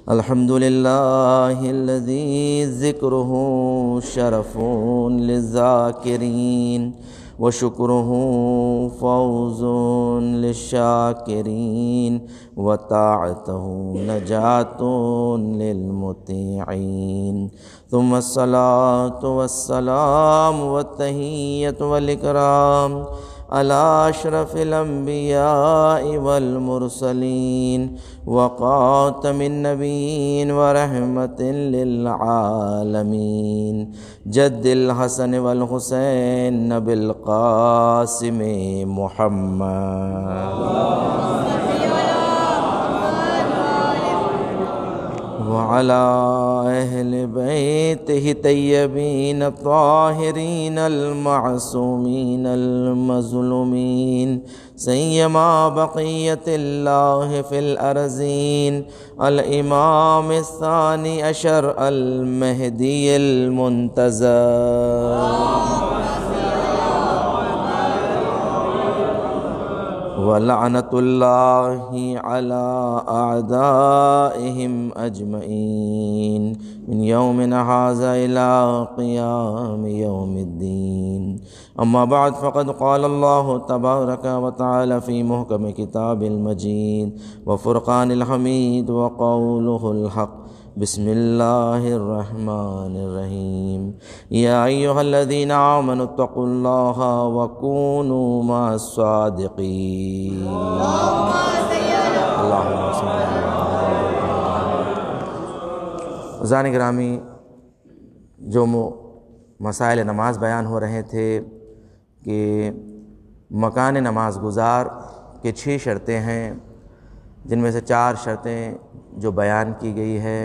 الحمد للہ الذی ذکرہ شرف للذاکرین وشکرہ فوز للشاکرین وطاعتہ نجات للمطیعین ثم الصلاة والسلام والتحیۃ والاکرام علی اشرف الانبیاء والمرسلین وخاتم النبیین ورحمۃ للعالمین جد الحسن والحسین بالقاسم محمد وعلى أهل بيته الطيبين الطاهرين المعصومين المظلومين سيما بقية الله في الأرضين الإمام الثاني عشر المهدي المنتظر وَلَعْنَةُ اللَّهِ عَلَىٰ أَعْدَائِهِمْ أَجْمَعِينَ مِنْ يَوْمِنَا هَٰذَا إِلَىٰ قِيَامِ يَوْمِ الدِّينِ أما بعد فقد قال الله تبارك وتعالى في محكم كتاب المجيد وفرقان الحميد وقوله الحق بسم الله الرحمن الرحيم يا أيها الذين آمنوا اتقوا الله وكونوا مع الصادقين اللهم صل على عزیزان گرامی، جو مسائل نماز بیان ہو رہے تھے کہ مکان نماز گزار کے 6 شرطیں ہیں، جن میں سے 4 شرطیں جو بیان کی گئی ہے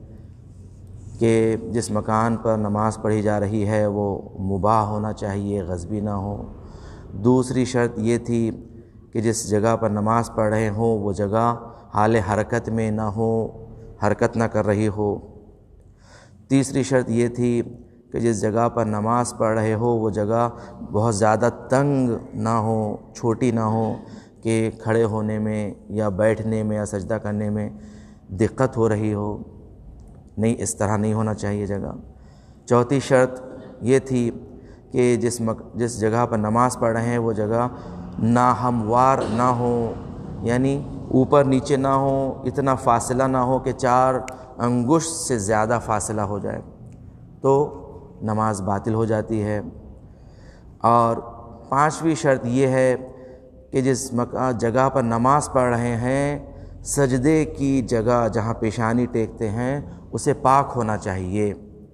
کہ جس مکان پر نماز پڑھی جا رہی ہے وہ مباح ہونا چاہیے، غصبی نہ ہو۔ دوسری شرط یہ تھی کہ جس جگہ پر نماز پڑھ رہے ہوں وہ جگہ حال حرکت میں نہ ہو، حرکت نہ کر رہی ہو۔ تیسری شرط یہ تھی کہ جس جگہ پر نماز پڑھ رہے ہو وہ جگہ بہت زیادہ تنگ نہ ہو، چھوٹی نہ ہو کہ کھڑے ہونے میں یا بیٹھنے میں یا سجدہ کرنے میں دقت ہو رہی ہو، نہیں، اس طرح نہیں ہونا چاہیے جگہ۔ چوتھی شرط یہ تھی کہ جس جگہ پر نماز پڑھ رہے ہیں وہ جگہ ناہموار نہ ہو، یعنی اوپر نیچے نہ ہو، اتنا فاصلہ نہ ہو کہ 4 انگشت سے زیادہ فاصلہ ہو جائے تو نماز باطل ہو جاتی ہے۔ اور 5ویں شرط یہ ہے کہ جس جگہ پر نماز پڑھ رہے ہیں سجدے کی جگہ جہاں پیشانی ٹیکتے ہیں اسے پاک ہونا چاہیے۔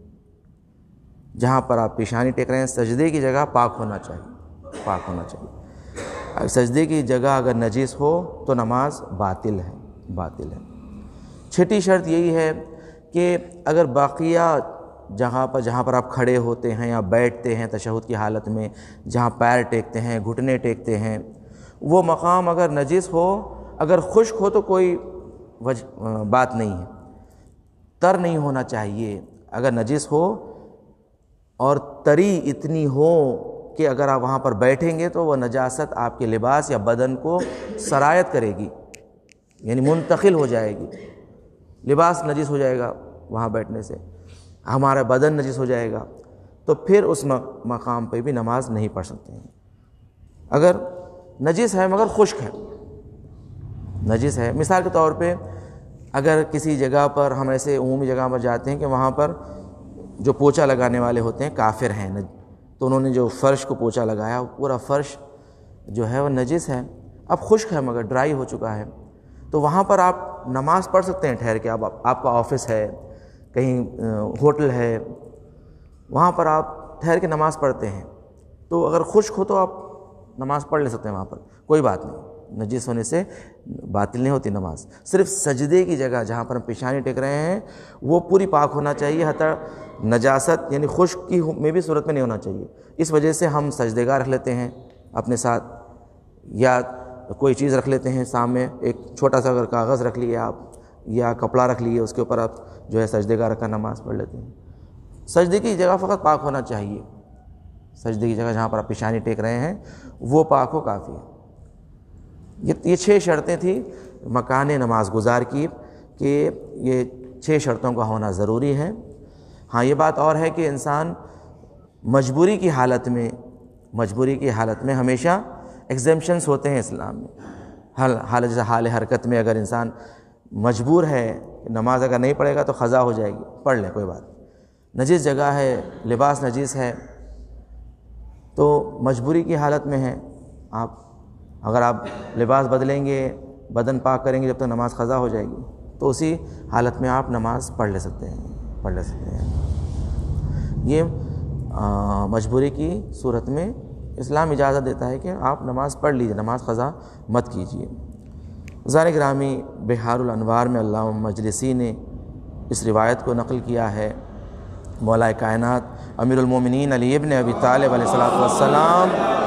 جہاں پر آپ پیشانی ٹیک رہے ہیں سجدے کی جگہ پاک ہونا چاہیے، پاک ہونا چاہیے۔ سجدے کی جگہ اگر نجس ہو تو نماز باطل ہے، باطل ہے۔ 6ٹھی شرط یہی ہے کہ اگر باقیہ جہاں پر آپ کھڑے ہوتے ہیں یا بیٹھتے ہیں تشہد کی حالت میں، جہاں پیر ٹیکتے ہیں، گھٹنے ٹیکتے ہیں، وہ مقام اگر نجس ہو، اگر خشک ہو تو کوئی بات نہیں ہے، تر نہیں ہونا چاہیے۔ اگر نجس ہو اور تری اتنی ہو کہ اگر آپ وہاں پر بیٹھیں گے تو وہ نجاست آپ کے لباس یا بدن کو سرایت کرے گی، یعنی منتقل ہو جائے گی، لباس نجس ہو جائے گا وہاں بیٹھنے سے، ہمارا بدن نجس ہو جائے گا، تو پھر اس مقام پہ بھی نماز نہیں پڑھ سکتے ہیں۔ اگر نجس ہے مگر خشک ہے، نجس ہے، مثال کے طور پہ اگر کسی جگہ پر ہم ایسے عمومی جگہ پر جاتے ہیں کہ وہاں پر جو پوچھا لگانے والے ہوتے ہیں کافر ہیں، تو انہوں نے جو فرش کو پوچھا لگایا پورا فرش جو ہے وہ نجس ہے، اب خشک ہے مگر ڈرائی ہو چکا ہے، تو وہاں پر آپ نماز پڑھ سکتے ہیں ٹھہر کے۔ آپ کا آفس ہے، کہیں ہوٹل ہے، وہاں پر آپ ٹھہر کے نماز پڑھتے ہیں، تو اگر خشک ہو تو آپ نماز پڑھ لے سکتے ہیں وہاں پر، کوئی بات نہیں، نجس ہونے سے باطل نہیں ہوتی نماز۔ صرف سجدے کی جگہ جہاں پر ہم پیشانی ٹیک رہے ہیں وہ پوری پاک ہونا چاہیے، حتی نجاست یعنی خشک کی میں بھی صورت میں نہیں ہونا چاہیے۔ اس وجہ سے ہم سجدے گاہ رکھ لیتے ہیں اپنے ساتھ، یا کوئی چیز رکھ لیتے ہیں سامنے، ایک چھوٹا سا اگر کاغذ رکھ لیے آپ یا کپڑا رکھ لیے، اس کے اوپر آپ جو ہے سجدے گاہ رکھ کر نماز پڑھ لیتے ہیں۔ سجدے کی جگہ فقط پاک ہونا چاہیے، سجدے کی جگہ جہاں پر آپ پیشانی ٹیک رہے ہیں وہ پاک ہو کافی ہے۔ یہ 6 شرطیں تھیں مکان نماز گزار کی کہ یہ 6 شرطوں کا ہونا ضروری ہے۔ ہاں یہ بات اور ہے کہ انسان مجبوری کی حالت میں ہمیشہ ایگزمپشنس ہوتے ہیں اسلام میں۔ جیسے حال حرکت میں اگر انسان مجبور ہے، نماز اگر نہیں پڑھے گا تو قضا ہو جائے گی، پڑھ لیں کوئی بات نہیں، نجس جگہ ہے، لباس نجس ہے، تو مجبوری کی حالت میں ہے، اگر آپ لباس بدلیں گے، بدن پاک کریں گے جب تک نماز قضا ہو جائے گی، تو اسی حالت میں آپ نماز پڑھ سکتے ہیں۔ یہ مجبوری کی صورت میں اسلام اجازت دیتا ہے کہ آپ نماز پڑھ لیجئے، نماز قضا مت کیجیے۔ عزیزان گرامی، بحار الانوار میں علامہ مجلسی نے اس روایت کو نقل کیا ہے، مولا کائنات امیر المومنین علی ابن ابی طالب علیہ السلام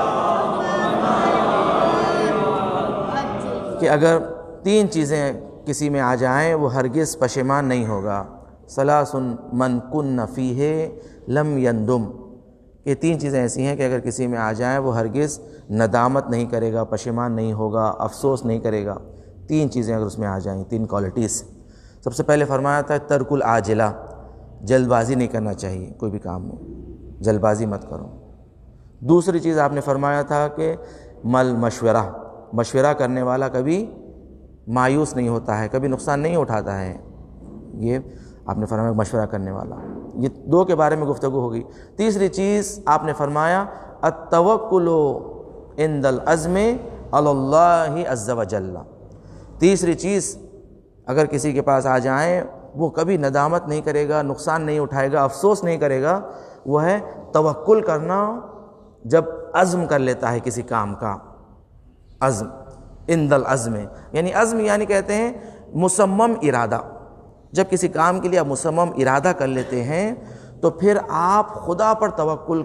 کہ اگر 3 چیزیں کسی میں آ جائیں وہ ہرگز پشیمان نہیں ہوگا۔ ثلاث من کن فیہ لم یندم، یہ 3 چیزیں ایسی ہیں کہ اگر کسی میں آ جائیں وہ ہرگز ندامت نہیں کرے گا، پشیمان نہیں ہوگا، افسوس نہیں کرے گا۔ 3 چیزیں اگر اس میں آ جائیں، 3 کوالٹیز۔ سب سے پہلے فرمایا تھا ترک العاجلہ، جلد بازی نہیں کرنا چاہیے، کوئی بھی کام میں جلد بازی مت کرو۔ دوسری چیز آپ نے فرمایا تھا کہ مشورہ کرنے والا کبھی مایوس نہیں ہوتا ہے، کبھی نقصان نہیں اٹھاتا ہے، یہ آپ نے فرمایا مشورہ کرنے والا۔ یہ 2 کے بارے میں گفتگو ہوگی۔ تیسری چیز آپ نے فرمایا التوکل عند العزم علی اللہ عز وجل، تیسری چیز اگر کسی کے پاس آ جائیں وہ کبھی ندامت نہیں کرے گا، نقصان نہیں اٹھائے گا، افسوس نہیں کرے گا، وہ ہے توکل کرنا جب عزم کر لیتا ہے کسی کام کا۔ عزم عند العزم یعنی عزم یعنی کہتے ہیں مصمم ارادہ، جب کسی کام کے لیے آپ مصمم ارادہ کر لیتے ہیں تو پھر آپ خدا پر توکل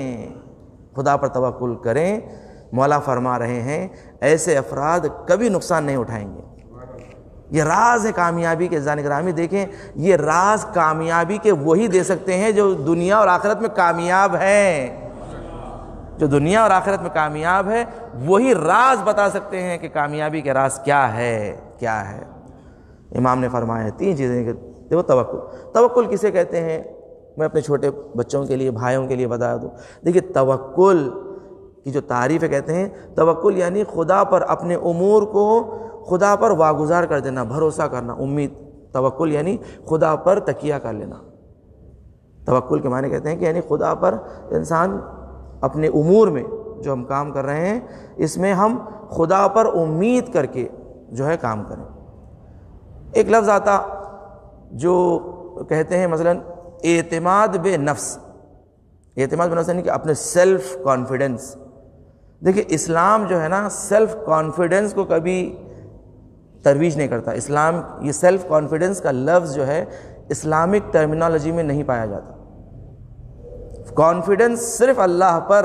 کریں۔ مولا فرما رہے ہیں ایسے افراد کبھی نقصان نہیں اٹھائیں گے۔ یہ راز ہے کامیابی کے۔ عزیزان گرامی دیکھیں، یہ راز کامیابی کے وہی دے سکتے ہیں جو دنیا اور آخرت میں کامیاب ہیں، جو دنیا اور آخرت میں کامیاب ہے وہی راز بتا سکتے ہیں کہ کامیابی کے راز کیا ہے۔ امام نے فرمایا 3 چیزیں کہ دیکھو توکل کسے کہتے ہیں، میں اپنے چھوٹے بچوں کے لیے، بھائیوں کے لیے بتا دوں۔ دیکھیے توکل کی جو تعریف ہے، کہتے ہیں توکل یعنی خدا پر اپنے امور کو خدا پر واگزار کر دینا، بھروسہ کرنا، امید۔ توکل یعنی خدا پر تکیہ کر لینا۔ توکل کے معنی کہتے ہیں کہ یعنی خدا پر انسان اپنے امور میں جو ہم کام کر رہے ہیں اس میں ہم خدا پر امید کر کے جو ہے کام کریں۔ ایک لفظ آتا جو کہتے ہیں مثلا اعتماد بے نفس، اعتماد بے نفس یعنی کہ اپنے سیلف کانفیڈنس۔ دیکھیں اسلام جو ہے نا سیلف کانفیڈنس کو کبھی ترویج نہیں کرتا۔ اسلام یہ سیلف کانفیڈنس کا لفظ جو ہے اسلامک ٹرمینالوجی میں نہیں پایا جاتا۔ کانفیڈنس صرف اللہ پر،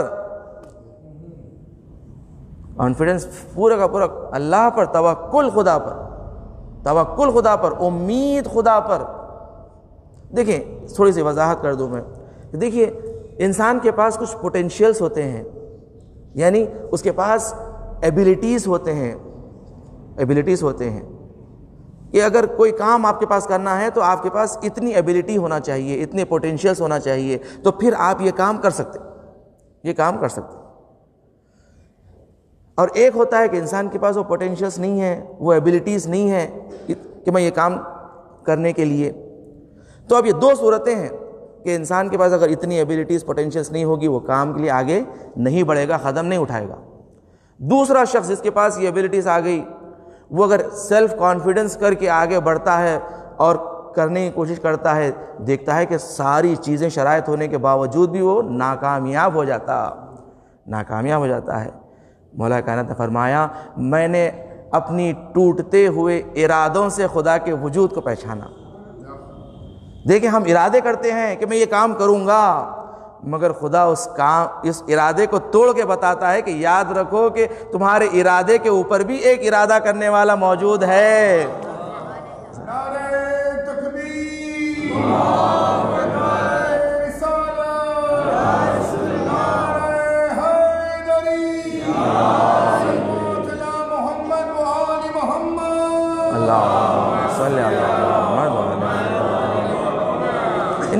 کانفیڈنس پورا کا پورا اللہ پر، توکل خدا پر، امید خدا پر۔ دیکھیں تھوڑی سی وضاحت کر دوں میں، دیکھیے انسان کے پاس کچھ پوٹینشیلز ہوتے ہیں، یعنی اس کے پاس ایبیلٹیز ہوتے ہیں کہ اگر کوئی کام آپ کے پاس کرنا ہے تو آپ کے پاس اتنی ایبیلٹی ہونا چاہیے، اتنے پوٹینشیلز ہونا چاہیے، تو پھر آپ یہ کام کر سکتے۔ اور ایک ہوتا ہے کہ انسان کے پاس وہ پوٹینشیلز نہیں ہیں، وہ ایبیلٹیز نہیں ہیں کہ میں یہ کام کرنے کے لیے۔ تو اب یہ 2 صورتیں ہیں کہ انسان کے پاس اگر اتنی ایبیلٹیز پوٹینشیلز نہیں ہوگی وہ کام کے لیے آگے نہیں بڑھے گا، قدم نہیں اٹھائے گا۔ دوسرا شخص جس کے پاس یہ ایبیلٹیز آ گئی، وہ اگر سیلف کانفیڈنس کر کے آگے بڑھتا ہے اور کرنے کی کوشش کرتا ہے، دیکھتا ہے کہ ساری چیزیں شرائط ہونے کے باوجود بھی وہ ناکامیاب ہو جاتا ہے۔ مولا کائنات نے فرمایا میں نے اپنی ٹوٹتے ہوئے ارادوں سے خدا کے وجود کو پہچانا۔ دیکھیں ہم ارادے کرتے ہیں کہ میں یہ کام کروں گا، مگر خدا اس ارادے کو توڑ کے بتاتا ہے کہ یاد رکھو کہ تمہارے ارادے کے اوپر بھی ایک ارادہ کرنے والا موجود ہے۔ اللہ صلی اللہ علیہ وسلم۔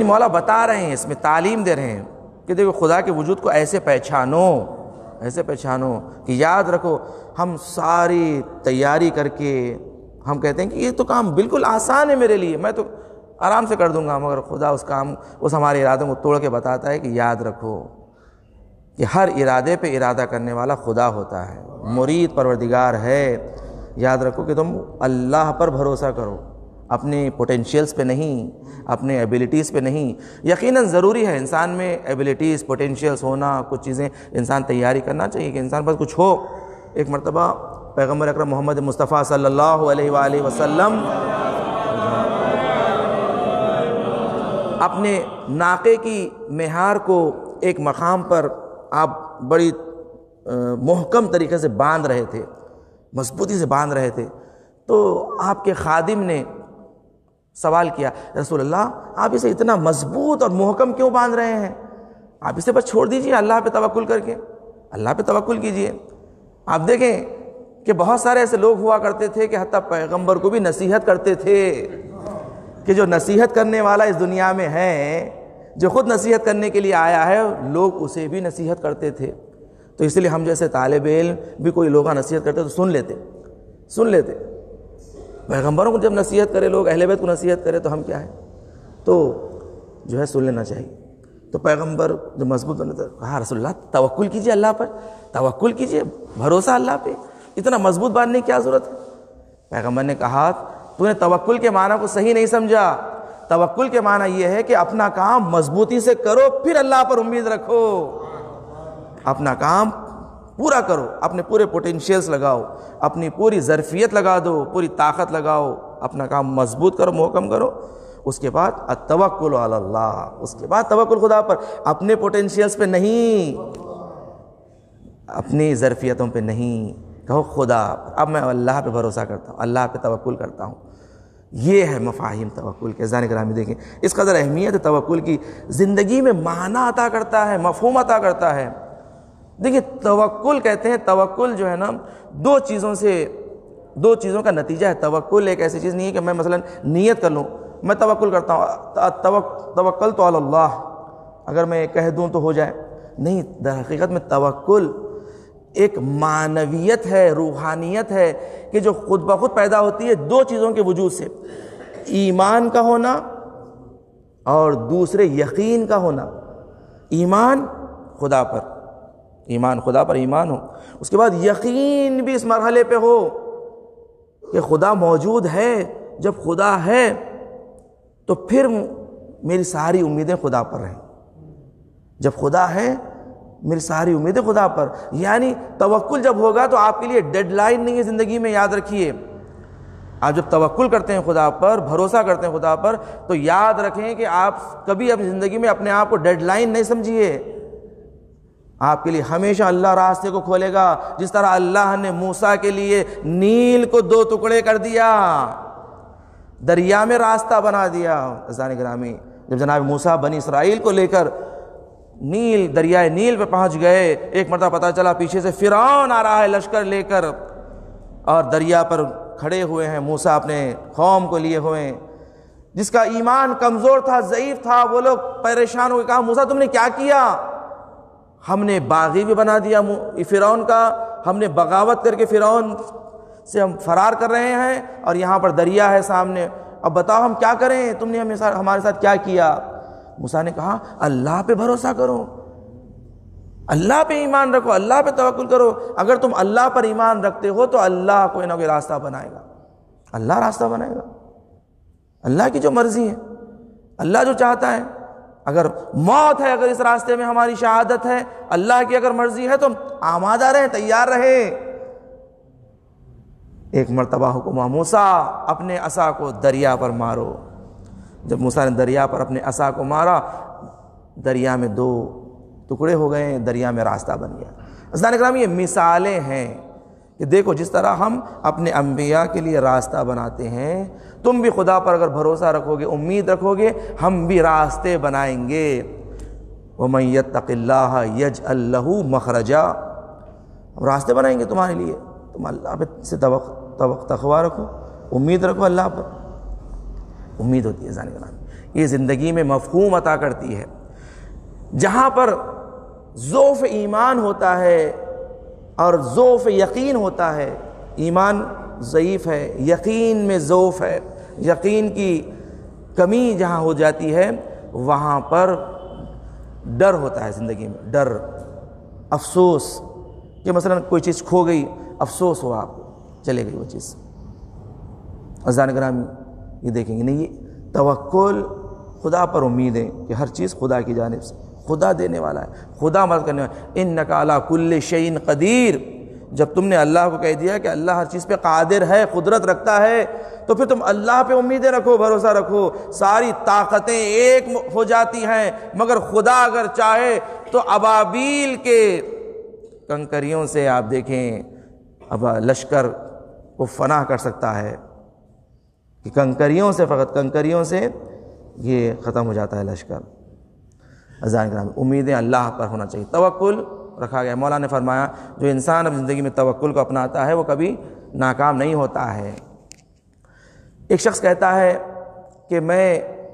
یعنی مولا بتا رہے ہیں، اس میں تعلیم دے رہے ہیں کہ دیکھو خدا کے وجود کو ایسے پہچانو، ایسے پہچانو کہ یاد رکھو ہم ساری تیاری کر کے ہم کہتے ہیں کہ یہ تو کام بالکل آسان ہے میرے لیے، میں تو آرام سے کر دوں گا، مگر خدا اس ہمارے ارادوں کو توڑ کے بتاتا ہے کہ یاد رکھو کہ ہر ارادے پہ ارادہ کرنے والا خدا ہوتا ہے، مرید پروردگار ہے۔ یاد رکھو کہ تم اللہ پر بھروسہ کرو، اپنے پوٹینشیلز پہ نہیں، اپنے ایبیلٹیز پہ نہیں۔ یقیناً ضروری ہے انسان میں ایبیلٹیز، پوٹینشیلز ہونا، کچھ چیزیں انسان تیاری کرنا چاہیے کہ انسان پاس کچھ ہو۔ ایک مرتبہ پیغمبر اکرم محمد مصطفیٰ صلی اللہ علیہ وآلہ وسلم اپنے ناقے کی مہار کو ایک مقام پر آپ بڑی محکم طریقے سے باندھ رہے تھے، مضبوطی سے باندھ رہے تھے، تو آپ کے خادم نے سوال کیا، رسول اللہ آپ اسے اتنا مضبوط اور محکم کیوں باندھ رہے ہیں؟ آپ اسے بس چھوڑ دیجئے اللہ پہ توکل کر کے، اللہ پہ توکل کیجئے۔ آپ دیکھیں کہ بہت سارے ایسے لوگ ہوا کرتے تھے کہ حتیٰ پیغمبر کو بھی نصیحت کرتے تھے کہ جو نصیحت کرنے والا اس دنیا میں ہے، جو خود نصیحت کرنے کے لیے آیا ہے، لوگ اسے بھی نصیحت کرتے تھے۔ تو اس لیے ہم جیسے طالب علم بھی کوئی لوگ نصیحت کرتے تو سن لیتے۔ پیغمبروں کو جب نصیحت کرے لوگ، اہل بیت کو نصیحت کرے تو ہم کیا ہے، تو جو ہے سن لینا چاہیے۔ تو پیغمبر جو مضبوط بنے تو کہا رسول اللہ توکل کیجئے اللہ پر، توکل کیجئے، بھروسہ اللہ پہ، اتنا مضبوط باندھنے کی کیا ضرورت ہے؟ پیغمبر نے کہا تو نے توکل کے معنی کو صحیح نہیں سمجھا۔ توکل کے معنی یہ ہے کہ اپنا کام مضبوطی سے کرو، پھر اللہ پر امید رکھو، اپنا کام پورا کرو، اپنے پورے پوٹینشیلز لگاؤ، اپنی پوری ظرفیت لگا دو، پوری طاقت لگاؤ، اپنا کام مضبوط کرو، محکم کرو۔ اس کے بعد التوکل علی اللہ، اس کے بعد توکل خدا پر، اپنے پوٹینشیلز پہ نہیں، اپنی ظرفیتوں پہ نہیں، کہو خدا اب میں اللہ پہ بھروسہ کرتا ہوں، اللہ پہ توکل کرتا ہوں۔ یہ ہے مفاہیم توکل کے۔ عزیزان گرامی دیکھیں اس قدر اہمیت ہے توکل کی، زندگی میں معنی عطا کرتا ہے، مفہوم عطا کرتا ہے۔ دیکھیں توکل کہتے ہیں، توکل جو ہے نا دو چیزوں کا نتیجہ ہے۔ توکل ایک ایسی چیز نہیں ہے کہ میں مثلا نیت کر لوں میں توکل کرتا ہوں، توکلت علی اللہ، اگر میں کہہ دوں تو ہو جائے، نہیں، در حقیقت میں توکل ایک معنویت ہے، روحانیت ہے کہ جو خود بخود پیدا ہوتی ہے دو چیزوں کے وجود سے، ایمان کا ہونا اور دوسرے یقین کا ہونا۔ ایمان خدا پر ایمان ہو، اس کے بعد یقین بھی اس مرحلے پہ ہو کہ خدا موجود ہے۔ جب خدا ہے تو پھر میری ساری امیدیں خدا پر رہیں، جب خدا ہے میری ساری امیدیں خدا پر۔ یعنی توکل جب ہوگا تو آپ کے لیے ڈیڈ لائن نہیں ہے زندگی میں، یاد رکھیے۔ آپ جب توکل کرتے ہیں خدا پر، بھروسہ کرتے ہیں خدا پر، تو یاد رکھیں کہ آپ کبھی اپنی زندگی میں اپنے آپ کو ڈیڈ لائن نہیں سمجھیے۔ آپ کے لیے ہمیشہ اللہ راستے کو کھولے گا، جس طرح اللہ نے موسیٰ کے لیے نیل کو دو ٹکڑے کر دیا، دریا میں راستہ بنا دیا۔ عزیزان گرامی جب جناب موسیٰ بنی اسرائیل کو لے کر دریائے نیل پہ پہنچ گئے، ایک مرتبہ پتہ چلا پیچھے سے فرعون آ رہا ہے لشکر لے کر، اور دریا پر کھڑے ہوئے ہیں موسیٰ اپنے قوم کو لیے ہوئے ہیں۔ جس کا ایمان کمزور تھا، ضعیف تھا، وہ لوگ پریشان ہو کے کہا موسیٰ تم نے کیا کیا؟ ہم نے باغی بھی بنا دیا فرعون کا، ہم نے بغاوت کر کے فرعون سے ہم فرار کر رہے ہیں، اور یہاں پر دریا ہے سامنے، اب بتاؤ ہم کیا کریں؟ تم نے ہمارے ساتھ کیا کیا؟ موسیٰ نے کہا اللہ پہ بھروسہ کرو، اللہ پہ ایمان رکھو، اللہ پہ توکل کرو۔ اگر تم اللہ پر ایمان رکھتے ہو تو اللہ کوئی نہ کوئی راستہ بنائے گا، اللہ راستہ بنائے گا۔ اللہ کی جو مرضی ہے، اللہ جو چاہتا ہے، اگر موت ہے، اگر اس راستے میں ہماری شہادت ہے، اللہ کی اگر مرضی ہے تو آمادہ رہیں، تیار رہیں۔ ایک مرتبہ حکم ہوا موسیٰ اپنے عصا کو دریا پر مارو۔ جب موسیٰ نے دریا پر اپنے عصا کو مارا، دریا میں دو ٹکڑے ہو گئے، دریا میں راستہ بن گیا۔ عزیزان اکرام یہ مثالیں ہیں کہ دیکھو جس طرح ہم اپنے انبیاء کے لیے راستہ بناتے ہیں، تم بھی خدا پر اگر بھروسہ رکھو گے، امید رکھو گے، ہم بھی راستے بنائیں گے۔ وَمَن يَتَّقِ اللَّهَ يَجْعَل لَّهُ مَخْرَجًا، ہم راستے بنائیں گے تمہارے لیے، تم اللہ پہ سے تقویٰ رکھو، امید رکھو اللہ پر۔ امید ہوتی ہے عزیزان گرامی، یہ زندگی میں مفہوم عطا کرتی ہے۔ جہاں پر ضعف ایمان ہوتا ہے اور ضعف یقین ہوتا ہے، ایمان ضعیف ہے، یقین میں ضعف ہے، یقین کی کمی جہاں ہو جاتی ہے وہاں پر ڈر ہوتا ہے زندگی میں، ڈر، افسوس کہ مثلا کوئی چیز کھو گئی، افسوس ہوا آپ کو، چلے گئی وہ چیز۔ عزیزان گرامی یہ دیکھیں گے نہیں، یہ توکل، خدا پر امید ہے کہ ہر چیز خدا کی جانب سے، خدا دینے والا ہے، خدا مدد کرنے والا ہے۔ انک علی کل شیء قدیر، جب تم نے اللہ کو کہہ دیا کہ اللہ ہر چیز پہ قادر ہے، قدرت رکھتا ہے، تو پھر تم اللہ پہ امیدیں رکھو، بھروسہ رکھو۔ ساری طاقتیں ایک ہو جاتی ہیں مگر خدا اگر چاہے تو ابابیل کے کنکریوں سے آپ دیکھیں اب لشکر کو فنا کر سکتا ہے کہ کنکریوں سے، فقط کنکریوں سے یہ ختم ہو جاتا ہے لشکر۔ عزیزان کرام، امیدیں اللہ پر ہونا چاہیے، توکل رکھا گیا۔ مولا نے فرمایا جو انسان اب زندگی میں توکل کو اپناتا ہے وہ کبھی ناکام نہیں ہوتا ہے۔ ایک شخص کہتا ہے کہ میں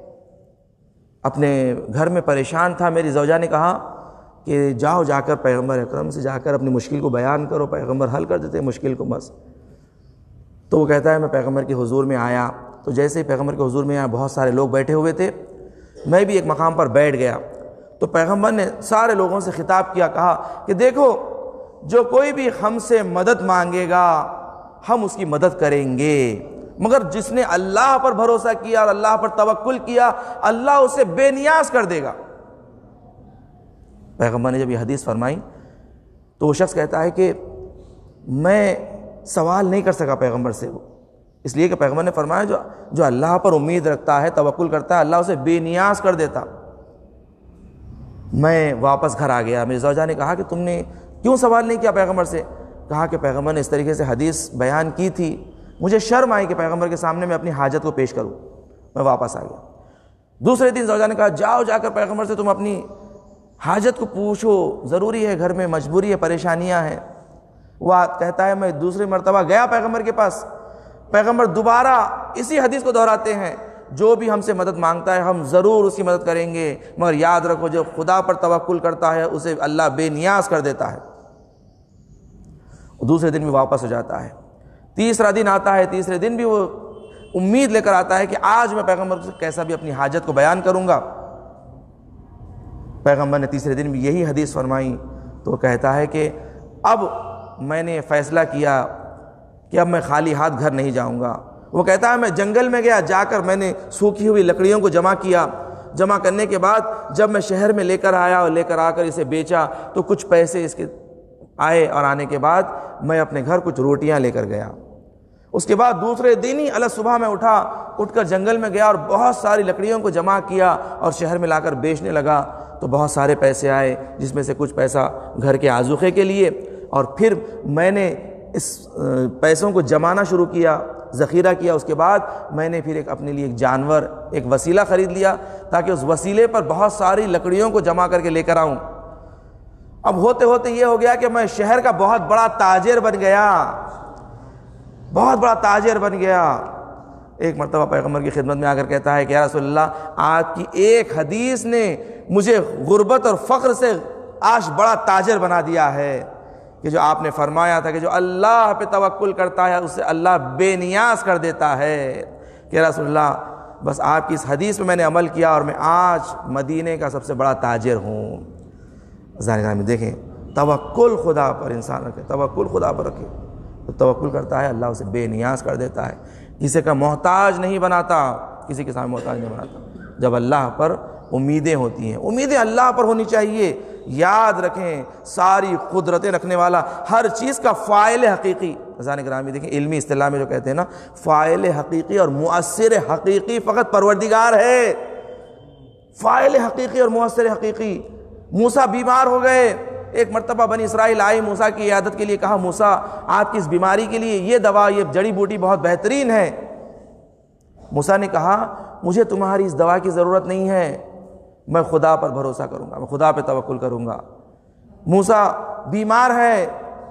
اپنے گھر میں پریشان تھا، میری زوجہ نے کہا کہ جاؤ جا کر پیغمبر اکرم سے جا کر اپنی مشکل کو بیان کرو، پیغمبر حل کر دیتے ہیں مشکل کو بس۔ تو وہ کہتا ہے میں پیغمبر کے حضور میں آیا، تو جیسے ہی پیغمبر کے حضور میں آیا بہت سارے لوگ بیٹھے ہوئے تھے، میں بھی ایک مقام پر بیٹھ گیا، تو پیغمبر نے سارے لوگوں سے خطاب کیا، کہا کہ دیکھو جو کوئی بھی ہم سے مدد مانگے گا ہم اس کی مدد کریں گے، مگر جس نے اللہ پر بھروسہ کیا اور اللہ پر توکل کیا اللہ اسے بے نیاز کر دے گا۔ پیغمبر نے جب یہ حدیث فرمائی تو وہ شخص کہتا ہے کہ میں سوال نہیں کر سکا پیغمبر سے، اس لیے کہ پیغمبر نے فرمایا جو اللہ پر امید رکھتا ہے، توکل کرتا ہے، اللہ اسے بے نیاز کر دیتا۔ میں واپس گھر آ گیا، میری زوجہ نے کہا کہ تم نے کیوں سوال نہیں کیا پیغمبر سے؟ کہا کہ پیغمبر نے اس طریقے سے حدیث بیان کی تھی، مجھے شرم آئی کہ پیغمبر کے سامنے میں اپنی حاجت کو پیش کروں، میں واپس آ گیا۔ دوسرے دن زوجہ نے کہا جاؤ جا کر پیغمبر سے تم اپنی حاجت کو پوچھو، ضروری ہے، گھر میں مجبوری ہے، پریشانیاں ہیں۔ وہ کہتا ہے میں دوسری مرتبہ گیا پیغمبر کے پاس، پیغمبر دوبارہ اسی حدیث کو دہراتے ہیں، جو بھی ہم سے مدد مانگتا ہے ہم ضرور اس کی مدد کریں گے، مگر یاد رکھو جو خدا پر توکل کرتا ہے اسے اللہ بے نیاز کر دیتا ہے۔ دوسرے دن بھی واپس ہو جاتا ہے، تیسرا دن آتا ہے، تیسرے دن بھی وہ امید لے کر آتا ہے کہ آج میں پیغمبر سے کیسا بھی اپنی حاجت کو بیان کروں گا۔ پیغمبر نے تیسرے دن بھی یہی حدیث فرمائی، تو وہ کہتا ہے کہ اب میں نے فیصلہ کیا کہ اب میں خالی ہاتھ گھر نہیں جاؤں گا۔ وہ کہتا ہے میں جنگل میں گیا، جا کر میں نے سوکھی ہوئی لکڑیوں کو جمع کیا، جمع کرنے کے بعد جب میں شہر میں لے کر آیا اور لے کر آ کر اسے بیچا تو کچھ پیسے اس کے آئے، اور آنے کے بعد میں اپنے گھر کچھ روٹیاں لے کر گیا۔ اس کے بعد دوسرے دن ہی صبح میں اٹھ کر جنگل میں گیا اور بہت ساری لکڑیوں کو جمع کیا اور شہر میں لا کر بیچنے لگا، تو بہت سارے پیسے آئے، جس میں سے کچھ پیسہ گھر کے آذوقے کے لیے، اور پھر میں نے اس پیسوں کو جمانا شروع کیا، ذخیرہ کیا۔ اس کے بعد میں نے پھر اپنے لیے ایک جانور، ایک وسیلہ خرید لیا تاکہ اس وسیلے پر بہت ساری لکڑیوں کو جمع کر کے لے کر آؤں۔ اب ہوتے ہوتے یہ ہو گیا کہ میں شہر کا بہت بڑا تاجر بن گیا، بہت بڑا تاجر بن گیا۔ ایک مرتبہ پیغمبر کی خدمت میں آ کر کہتا ہے کہ یا رسول اللہ، آپ کی ایک حدیث نے مجھے غربت اور فقر سے آج بڑا تاجر بنا دیا ہے، کہ جو آپ نے فرمایا تھا کہ جو اللہ پہ توکل کرتا ہے اسے اللہ بے نیاز کر دیتا ہے، کہ یا رسول اللہ بس آپ کی اس حدیث پہ میں نے عمل کیا اور میں آج مدینے کا سب سے بڑا تاجر ہوں۔ ظاہر میں دیکھیں توکل خدا پر انسان رکھے، توکل خدا پر رکھے، تو توکل کرتا ہے اللہ اسے بے نیاز کر دیتا ہے، کسی کا محتاج نہیں بناتا، کسی کے سامنے محتاج نہیں بناتا۔ جب اللہ پر امیدیں ہوتی ہیں، امیدیں اللہ پر ہونی چاہیے۔ یاد رکھیں ساری قدرتیں رکھنے والا، ہر چیز کا فاعل حقیقی، عزیزان گرامی دیکھیں علمی اصطلاح میں جو کہتے ہیں نا فاعل حقیقی اور مؤثر حقیقی فقط پروردگار ہے۔ فاعل حقیقی اور مؤثر حقیقی، موسیٰ بیمار ہو گئے، ایک مرتبہ بنی اسرائیل آئے موسیٰ کی عیادت کے لیے، کہا موسیٰ آپ کی اس بیماری کے لیے یہ دوا، یہ جڑی بوٹی بہت بہترین ہے۔ موسیٰ نے کہا مجھے تمہاری اس دوا کی ضرورت نہیں ہے، میں خدا پر بھروسہ کروں گا، میں خدا پہ توکل کروں گا۔ موسیٰ بیمار ہے،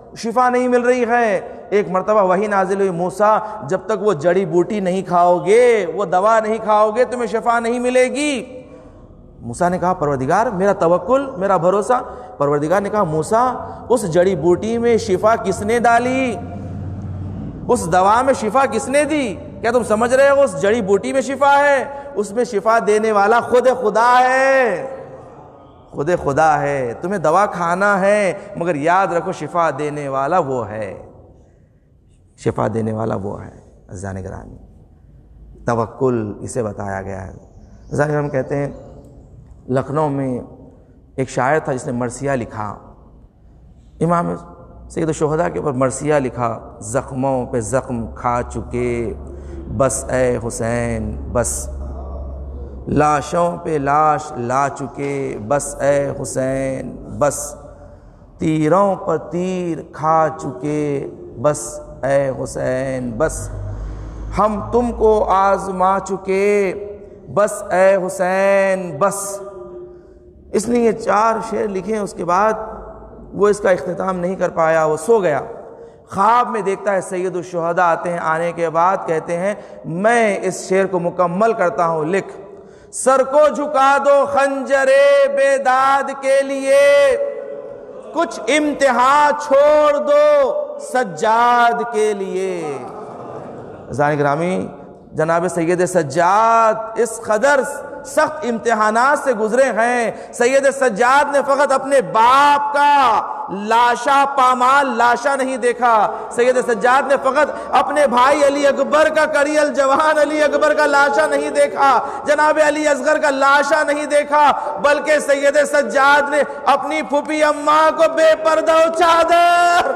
شفا نہیں مل رہی ہے۔ ایک مرتبہ وحی نازل ہوئی، موسیٰ جب تک وہ جڑی بوٹی نہیں کھاؤ گے، وہ دوا نہیں کھاؤ گے، تمہیں شفا نہیں ملے گی۔ موسیٰ نے کہا پروردگار میرا توکل، میرا بھروسہ۔ پروردگار نے کہا موسیٰ اس جڑی بوٹی میں شفا کس نے ڈالی؟ اس دوا میں شفا کس نے دی؟ کیا تم سمجھ رہے ہو اس جڑی بوٹی میں شفا ہے؟ اس میں شفا دینے والا خود خدا ہے، خود خدا ہے۔ تمہیں دوا کھانا ہے مگر یاد رکھو شفا دینے والا وہ ہے، شفا دینے والا وہ ہے۔ عزیزان گرامی، توکل اسے بتایا گیا ہے۔ عزیزان ہم کہتے ہیں لکھنؤ میں ایک شاعر تھا جس نے مرثیہ لکھا، امام سید الشہداء کے اوپر مرثیہ لکھا، زخموں پہ زخم کھا چکے بس اے حسین بس، لاشوں پہ لاش لا چکے بس اے حسین بس، تیروں پر تیر کھا چکے بس اے حسین بس، ہم تم کو آزما چکے بس اے حسین بس۔ اس نے یہ 4 شعر لکھے، اس کے بعد وہ اس کا اختتام نہیں کر پایا، وہ سو گیا۔ خواب میں دیکھتا ہے سید الشہداء آتے ہیں، آنے کے بعد کہتے ہیں میں اس شعر کو مکمل کرتا ہوں، لکھ سر کو جھکا دو خنجر بیداد کے لیے، کچھ امتحان چھوڑ دو سجاد کے لیے۔ عزیزان گرامی، جناب سید سجاد اس قدر سخت امتحانات سے گزرے ہیں۔ سید سجاد نے فقط اپنے باپ کا لاشا پامال لاشا نہیں دیکھا، سید سجاد نے فقط اپنے بھائی علی اکبر کا کڑیل جوان علی اکبر کا لاشا نہیں دیکھا، جناب علی اصغر کا لاشا نہیں دیکھا، بلکہ سید سجاد نے اپنی پھوپھی اماں کو بے پردہ چادر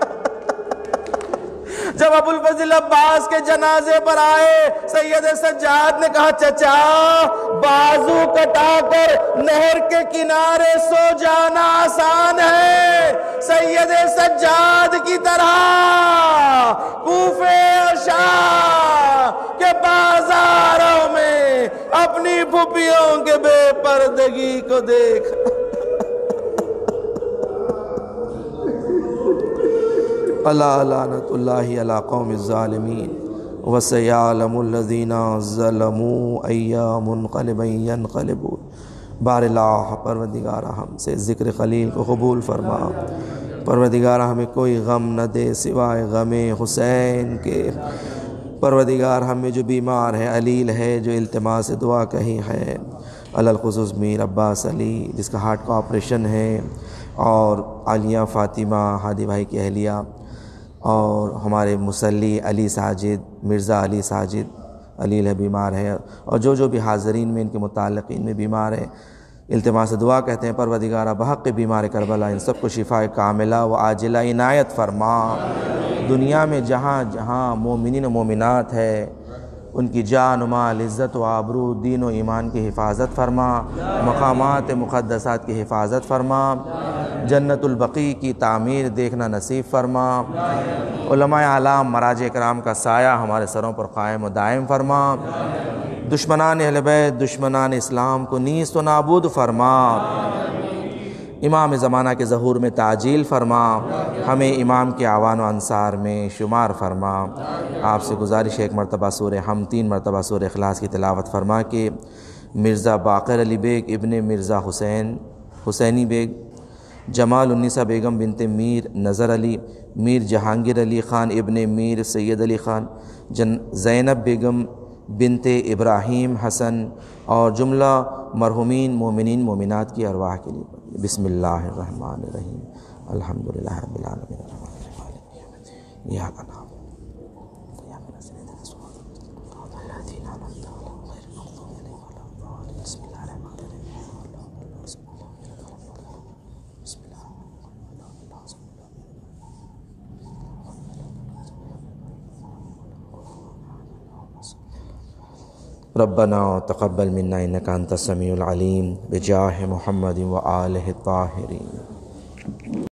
جب ابوالفضل عباس کے جنازے پر آئے، سید سجاد نے کہا چچا بازو کٹا کر نہر کے کنارے سو جانا آسان ہے، سید سجاد کی طرح کوفے اور شام کے بازاروں میں اپنی پھوپھیوں کے بے پردگی کو دیکھ۔ الا لعنت اللہ علی قوم الظالمین وسیعلم الذین ظلموا ای منقلب ینقلبون۔ بار اللہ پروردگارہ ہم سے ذکر خلیل کو قبول فرما، پروردگارہ ہمیں کوئی غم نہ دے سوائے غم حسین کے، پروردگار ہمیں جو بیمار ہے علیل ہے، جو التماس دعا کہیں ہے، الخصوص میر عباس علی جس کا ہارٹ کا آپریشن ہے، اور عالیہ فاطمہ ہادی بھائی کی اہلیہ، اور ہمارے مصلی علی ساجد مرزا علی ساجد علیل ہے بیمار ہے، اور جو بھی حاضرین میں ان کے متعلقین میں بیمار ہیں، التماس دعا کہتے ہیں پروردگارہ بحق بیمار کربلا ان سب کو شفا کاملہ و عاجلہ عنایت فرما۔ دنیا میں جہاں جہاں مومنین و مومنات ہے ان کی جان و مال عزت و آبرو دین و ایمان کی حفاظت فرما، مقامات مقدسات کی حفاظت فرما، جنت البقیع کی تعمیر دیکھنا نصیب فرما، علماء اعلام مراجع کرام کا سایہ ہمارے سروں پر قائم و دائم فرما، دشمنان اہل بیت دشمنان اسلام کو نیست و نابود فرما، امام زمانہ کے ظہور میں تعجیل فرما، ہمیں امام کے اعوان و انصار میں شمار فرما۔ آپ سے گزارش ہے ایک مرتبہ سورہ ہم 3 مرتبہ سورہ اخلاص کی تلاوت فرما کے مرزا باقر علی بیگ ابن مرزا حسینی بیگ، جمال النساء بیگم بنت میر نظر علی، میر جہانگیر علی خان ابن میر سید علی خان، زینب بیگم بنت ابراہیم حسن، اور جملہ مرحومین مومنین مومنات کی ارواح کے لیے پڑھیے۔ بسم اللہ الرحمن الرحیم، الحمدللہ رب العالمین الرحمن الرحیم، ایاک نعبد و ایاک نستعین اهدنا الصراط المستقیم الذین انعمت علیہم غیر المغضوب علیہم ولا الضالین۔ بسم اللہ الرحمن الرحیم، بسم ربنا تقبل منا انک انت السمیع العلیم بجاہ محمد و آلہ الطاہرین۔